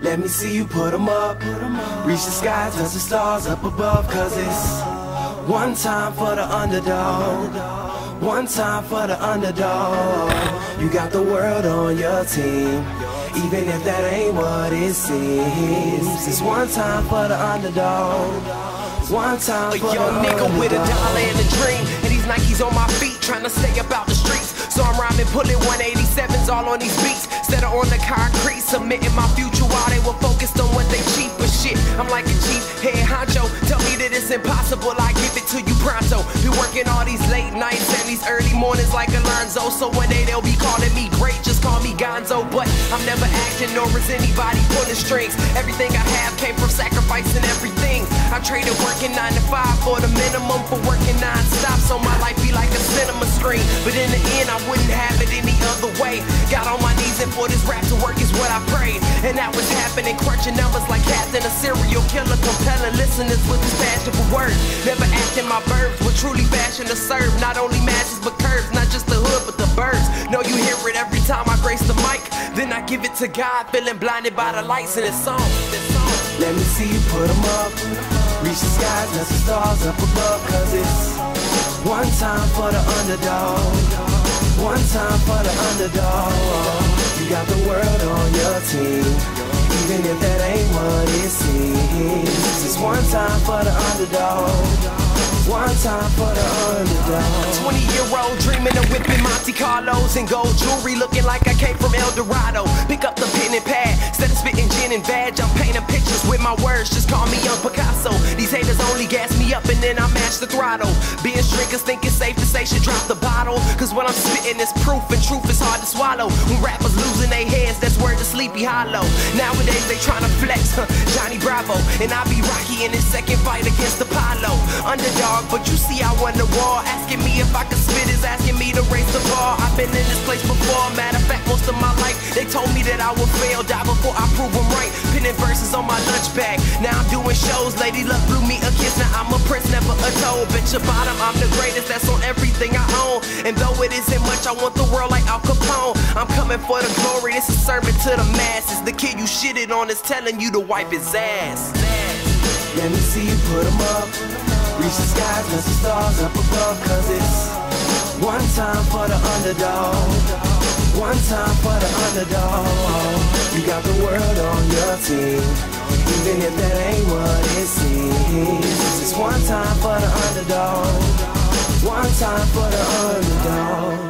Let me see you put 'em up. Reach the sky, touch the stars up above. Cause it's one time for the underdog. One time for the underdog. You got the world on your team, even if that ain't what it seems. It's one time for the underdog. One time for the young nigga underdog. with $1 and a dream, and these Nikes on my feet, trying to stay about the streets. So I'm rhyming, pulling 187s all on these beats, instead of on the concrete, submitting my future while they were focused on what they cheap. But shit, I'm like a chief head honcho. Tell me that it's impossible, I give it to you pronto. Be working all these late nights and these early mornings like Alonzo. So one day they'll be calling me great, just call me Gonzo. But I'm never acting, nor is anybody pulling strings. Everything I have came from sacrificing everything. I traded working 9 to 5 for the minimum for working non-stop, so my life be like a cinema screen. But in the end, I wouldn't have it any other way. Got on my knees and for this rap to work is what I prayed. And that was happening, crunching numbers like Captain, a serial killer, compelling listeners with his passion for words. Never acting my verbs, with truly fashion to serve. Not only masses but curves, not just the hood but the birds. Know you hear it every time I grace the mic. Then I give it to God, feeling blinded by the lights in this song. Let me see you put 'em up. Reach the skies, touch the stars up above. Cause it's one time for the underdog. One time for the underdog. You got the world on your team, even if that ain't what it seems. It's one time for the underdog. One time for the underdog. 20-year-old dreaming of whipping Monte Carlos and gold jewelry, looking like I came from El Dorado. Pick up the pen and pad, instead of spitting gin and badge, I'm painting pictures with my words, just call me Young Picasso. These haters only gas me up and then I mash the throttle. Being drinkers think it's safe to say should drop the bottle, cause what I'm spitting is proof and truth is hard to swallow. When rappers losing their heads, that's word to Sleepy Hollow. Nowadays they tryna flex, Johnny Bravo, and I be Rocky in his second fight against Apollo. Underdog, but you see I won the war. Asking me if I could spit is asking me to raise the bar. I've been in this place before, matter of fact most of my life. They told me that I would fail, die before I prove them right. Pinning verses on my lunch bag, now I'm doing shows. Lady Luck blew me a kiss, now I'm a prince, never a toad. Bitch your bottom, I'm the greatest, that's on everything I own. And though it isn't much, I want the world like Al Capone. I'm coming for the glory, this is sermon to the masses. The kid you shitted on is telling you to wipe his ass. Let me see you put 'em up. Reach the skies, touch the stars up above. Cause it's one time for the underdog. One time for the underdog. You got the world on your team, even if that ain't what it seems. It's one time for the underdog. One time for the underdog.